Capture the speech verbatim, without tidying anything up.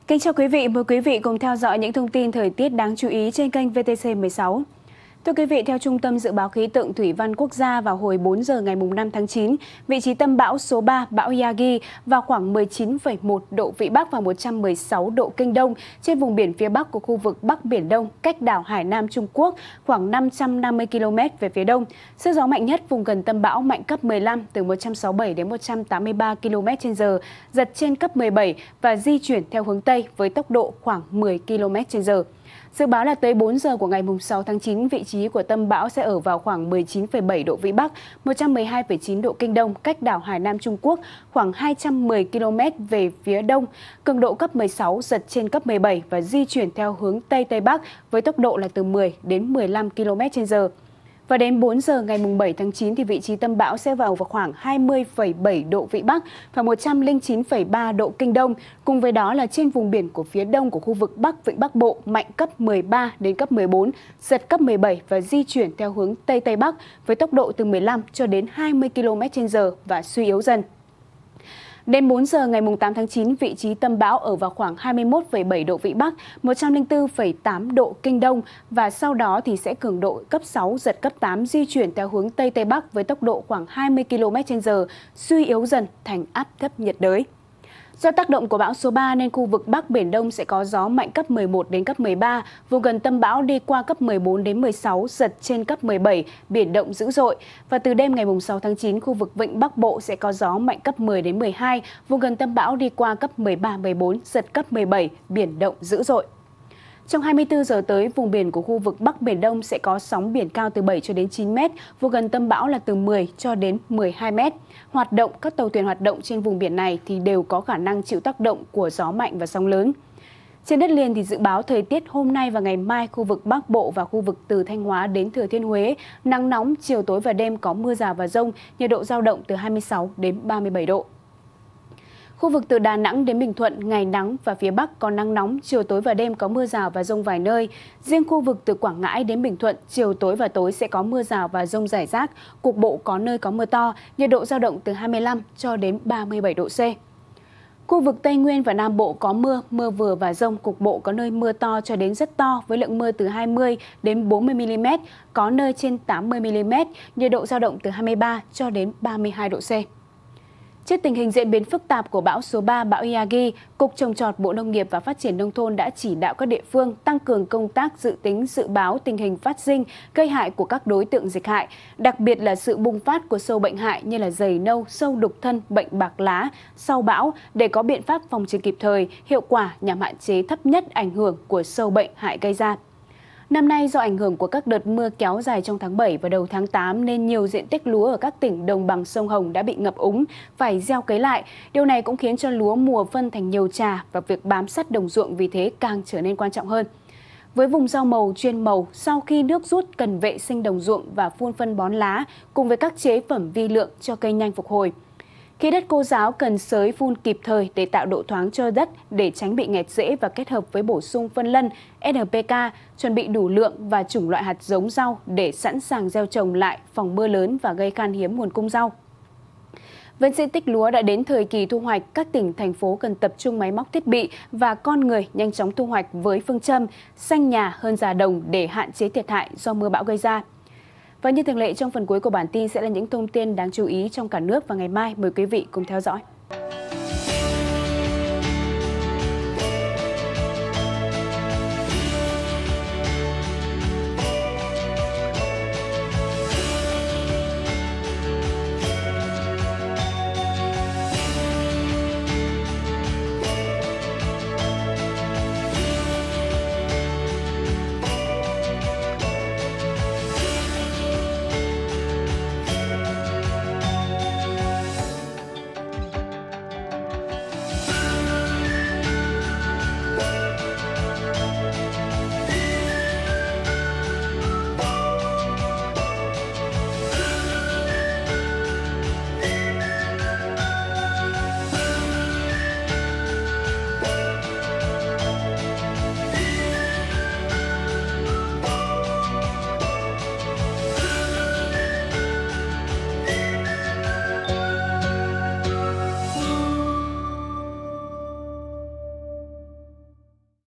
Kính chào quý vị, mời quý vị cùng theo dõi những thông tin thời tiết đáng chú ý trên kênh vê tê xê mười sáu. Thưa quý vị, theo Trung tâm Dự báo Khí tượng Thủy văn Quốc gia vào hồi bốn giờ ngày năm tháng chín, vị trí tâm bão số ba, bão Yagi, vào khoảng mười chín phẩy một độ Vĩ Bắc và một trăm mười sáu độ Kinh Đông trên vùng biển phía Bắc của khu vực Bắc Biển Đông, cách đảo Hải Nam Trung Quốc khoảng năm trăm năm mươi ki lô mét về phía Đông. Sức gió mạnh nhất vùng gần tâm bão mạnh cấp mười lăm, từ một trăm sáu mươi bảy đến một trăm tám mươi ba ki lô mét trên giờ, giật trên cấp mười bảy và di chuyển theo hướng Tây với tốc độ khoảng mười ki lô mét trên giờ. Dự báo là tới bốn giờ của ngày sáu tháng chín, vị trí của tâm bão sẽ ở vào khoảng mười chín phẩy bảy độ Vĩ Bắc, một trăm mười hai phẩy chín độ Kinh Đông, cách đảo Hải Nam Trung Quốc khoảng hai trăm mười ki lô mét về phía Đông, cường độ cấp mười sáu, giật trên cấp mười bảy và di chuyển theo hướng Tây Tây Bắc với tốc độ là từ mười đến mười lăm ki lô mét trên giờ. Và đến bốn giờ ngày bảy tháng chín thì vị trí tâm bão sẽ vào vào khoảng hai mươi phẩy bảy độ Vĩ Bắc và một trăm lẻ chín phẩy ba độ Kinh Đông. Cùng với đó là trên vùng biển của phía đông của khu vực Bắc Vịnh Bắc Bộ mạnh cấp mười ba đến cấp mười bốn, giật cấp mười bảy và di chuyển theo hướng Tây Tây Bắc với tốc độ từ mười lăm cho đến hai mươi ki lô mét trên giờ và suy yếu dần. Đến bốn giờ ngày tám tháng chín, vị trí tâm bão ở vào khoảng hai mươi mốt phẩy bảy độ Vĩ Bắc, một trăm lẻ bốn phẩy tám độ Kinh Đông và sau đó thì sẽ cường độ cấp sáu, giật cấp tám, di chuyển theo hướng Tây Tây Bắc với tốc độ khoảng hai mươi ki lô mét trên giờ, suy yếu dần thành áp thấp nhiệt đới. Do tác động của bão số ba nên khu vực Bắc Biển Đông sẽ có gió mạnh cấp mười một đến cấp mười ba, vùng gần tâm bão đi qua cấp mười bốn đến mười sáu, giật trên cấp mười bảy, biển động dữ dội. Và từ đêm ngày sáu tháng chín, khu vực Vịnh Bắc Bộ sẽ có gió mạnh cấp mười đến mười hai, vùng gần tâm bão đi qua cấp mười ba, mười bốn, giật cấp mười bảy, biển động dữ dội. Trong hai mươi tư giờ tới, vùng biển của khu vực Bắc Biển Đông sẽ có sóng biển cao từ bảy cho đến chín mét, vùng gần tâm bão là từ mười cho đến mười hai mét. Hoạt động, các tàu thuyền hoạt động trên vùng biển này thì đều có khả năng chịu tác động của gió mạnh và sóng lớn. Trên đất liền thì dự báo thời tiết hôm nay và ngày mai, khu vực Bắc Bộ và khu vực từ Thanh Hóa đến Thừa Thiên Huế, nắng nóng, chiều tối và đêm có mưa rào và dông, nhiệt độ dao động từ hai mươi sáu đến ba mươi bảy độ. Khu vực từ Đà Nẵng đến Bình Thuận, ngày nắng và phía Bắc có nắng nóng, chiều tối và đêm có mưa rào và dông vài nơi. Riêng khu vực từ Quảng Ngãi đến Bình Thuận, chiều tối và tối sẽ có mưa rào và dông rải rác, cục bộ có nơi có mưa to, nhiệt độ dao động từ hai mươi lăm cho đến ba mươi bảy độ C. Khu vực Tây Nguyên và Nam Bộ có mưa, mưa vừa và dông, cục bộ có nơi mưa to cho đến rất to với lượng mưa từ hai mươi đến bốn mươi mi li mét, có nơi trên tám mươi mi li mét, nhiệt độ dao động từ hai mươi ba cho đến ba mươi hai độ C. Trước tình hình diễn biến phức tạp của bão số ba, bão Yagi, Cục Trồng trọt Bộ Nông nghiệp và Phát triển Nông thôn đã chỉ đạo các địa phương tăng cường công tác dự tính dự báo tình hình phát sinh, gây hại của các đối tượng dịch hại, đặc biệt là sự bùng phát của sâu bệnh hại như là dày nâu, sâu đục thân, bệnh bạc lá sau bão để có biện pháp phòng trừ kịp thời, hiệu quả nhằm hạn chế thấp nhất ảnh hưởng của sâu bệnh hại gây ra. Năm nay do ảnh hưởng của các đợt mưa kéo dài trong tháng bảy và đầu tháng tám nên nhiều diện tích lúa ở các tỉnh đồng bằng sông Hồng đã bị ngập úng, phải gieo cấy lại. Điều này cũng khiến cho lúa mùa phân thành nhiều trà và việc bám sát đồng ruộng vì thế càng trở nên quan trọng hơn. Với vùng rau màu chuyên màu, sau khi nước rút cần vệ sinh đồng ruộng và phun phân bón lá cùng với các chế phẩm vi lượng cho cây nhanh phục hồi. Khi đất khô ráo cần xới phun kịp thời để tạo độ thoáng cho đất để tránh bị nghẹt rễ và kết hợp với bổ sung phân lân, en pê ca, chuẩn bị đủ lượng và chủng loại hạt giống rau để sẵn sàng gieo trồng lại, phòng mưa lớn và gây khan hiếm nguồn cung rau. Với diện tích lúa đã đến thời kỳ thu hoạch, các tỉnh, thành phố cần tập trung máy móc thiết bị và con người nhanh chóng thu hoạch với phương châm xanh nhà hơn già đồng để hạn chế thiệt hại do mưa bão gây ra. Và như thường lệ, trong phần cuối của bản tin sẽ là những thông tin đáng chú ý trong cả nước và ngày mai. Mời quý vị cùng theo dõi.